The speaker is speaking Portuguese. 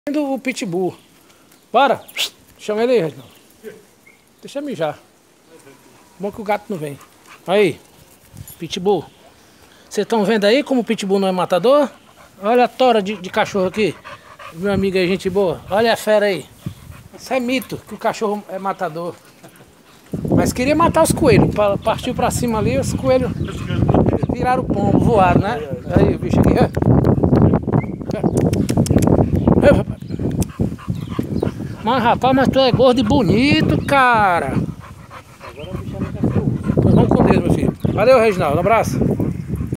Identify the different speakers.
Speaker 1: O pitbull. Bora! Chama ele aí, Reginaldo. Deixa eu mijar. Bom que o gato não vem. Aí, pitbull. Vocês estão vendo aí como o pitbull não é matador? Olha a tora de cachorro aqui. Meu amigo aí, gente boa. Olha a fera aí. Isso é mito, que o cachorro é matador. Mas queria matar os coelhos. Partiu pra cima ali, os coelhos viraram o pombo, voaram, né? Aí o bicho aqui. Mas rapaz, mas tu é gordo e bonito, cara. Agora o bicho não quer. Vamos com Deus, meu filho. Valeu, Reginaldo. Um abraço.